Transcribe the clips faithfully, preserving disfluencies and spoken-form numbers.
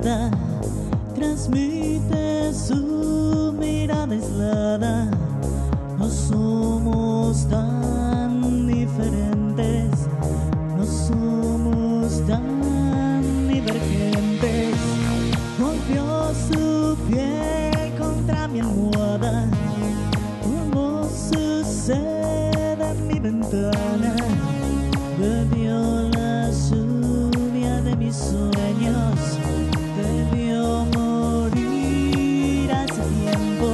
nada, transmite su mirada aislada. No somos tan diferentes, no somos tan divergentes. Golpeó su piel contra mi almohada, como sucede en mi ventana. Bebió la lluvia de mis sueños, debió morir hace tiempo.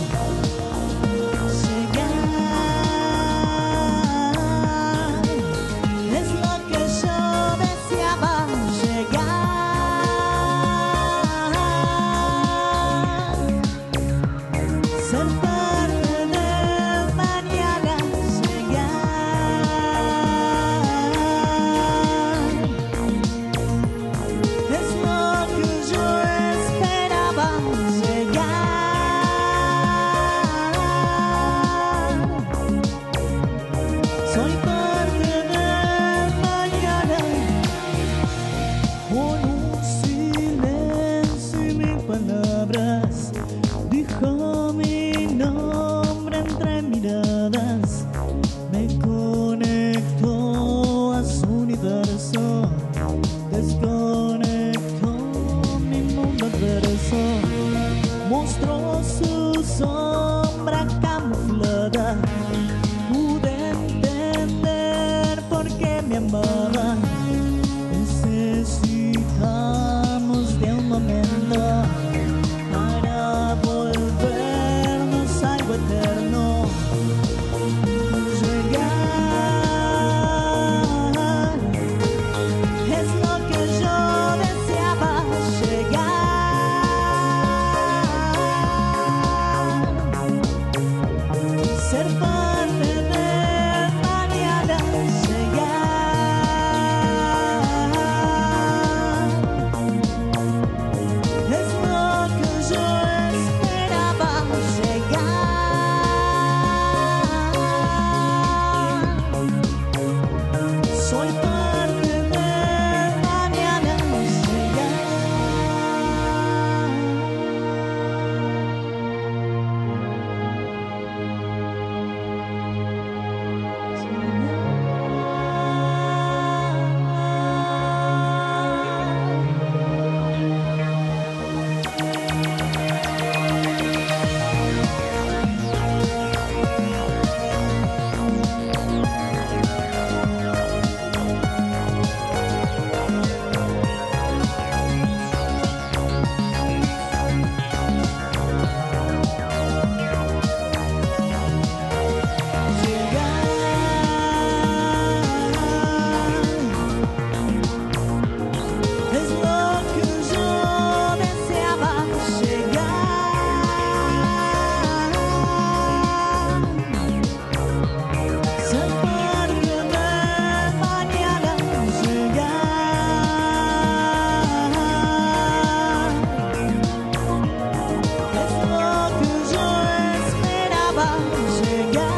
Llegar es lo que yo deseaba, llegar, ser parte del mañana, llegar, es lo que yo esperaba, llegar, soy parte del mañana, con un silencio y mil palabras, dijo mi nombre entre miradas, me conectó a su universo, desconectó mi mundo adverso, mostró su sombra camuflada, pude entender por qué me amaba. Necesitamos de un momento para volvernos algo eterno. Llegar es lo que yo deseaba, llegar, ser parte del mañana, llegar, es lo que yo esperaba, llegar, soy parte del mañana, llegar. Es lo que yo deseaba, llegar, ser parte del mañana, llegar, es lo que yo esperaba, llegar.